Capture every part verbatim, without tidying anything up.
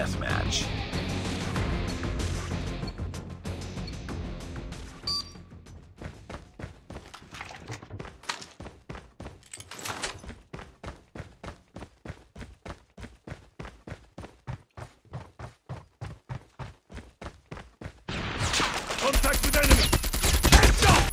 deathmatch. Contact with enemy! Headshot!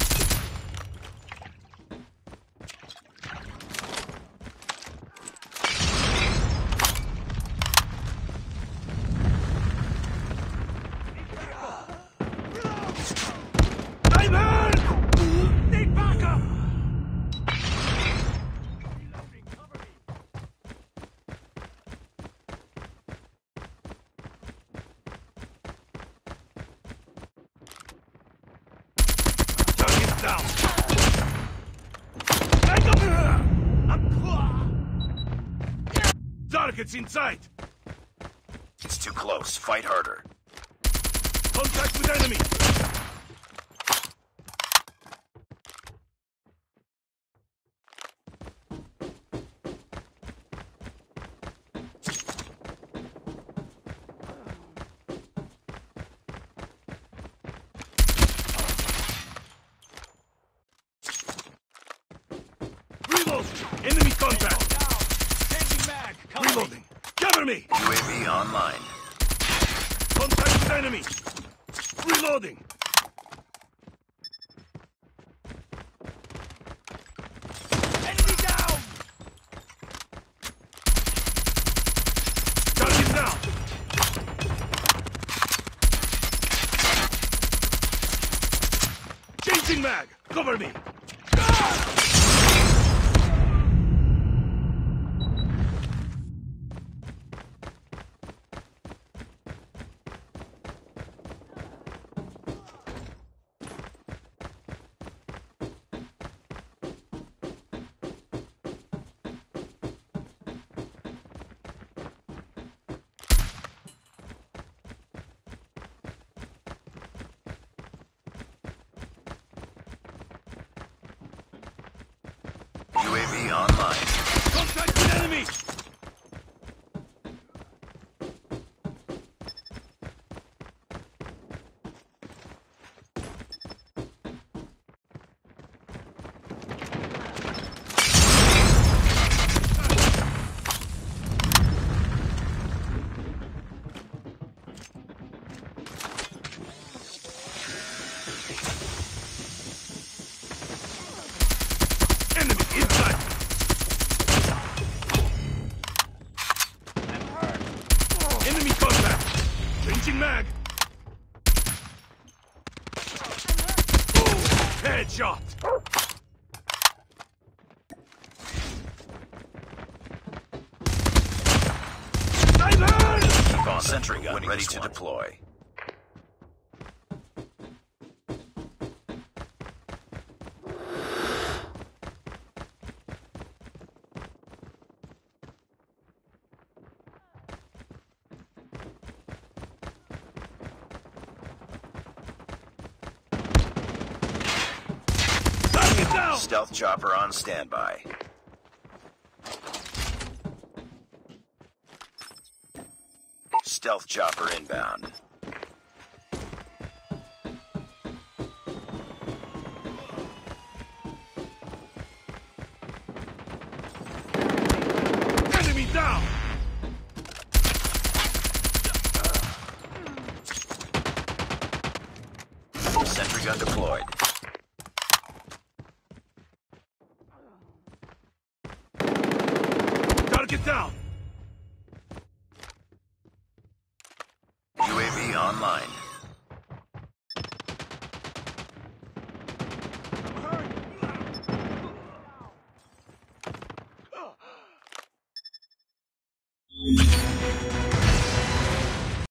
I'm hurt! Need backup! Reloading, cover me! Target down! Hang up! Target's in sight! It's too close. Fight harder. Contact with enemy! Reload! Enemy contact! Changing mag! Reloading! Cover me! U A V online. Contact with enemy! Reloading! Enemy down! Target down! Changing mag! Cover me! U A V online. Contact with enemy! Enemy inside! Enemy contact! Changing mag! Boom! Headshot! I'm hurt! Keep on sentry gun ready to deploy. Target down! Stealth chopper on standby. Stealth chopper inbound. Enemy down! Sentry gun deployed. Target down!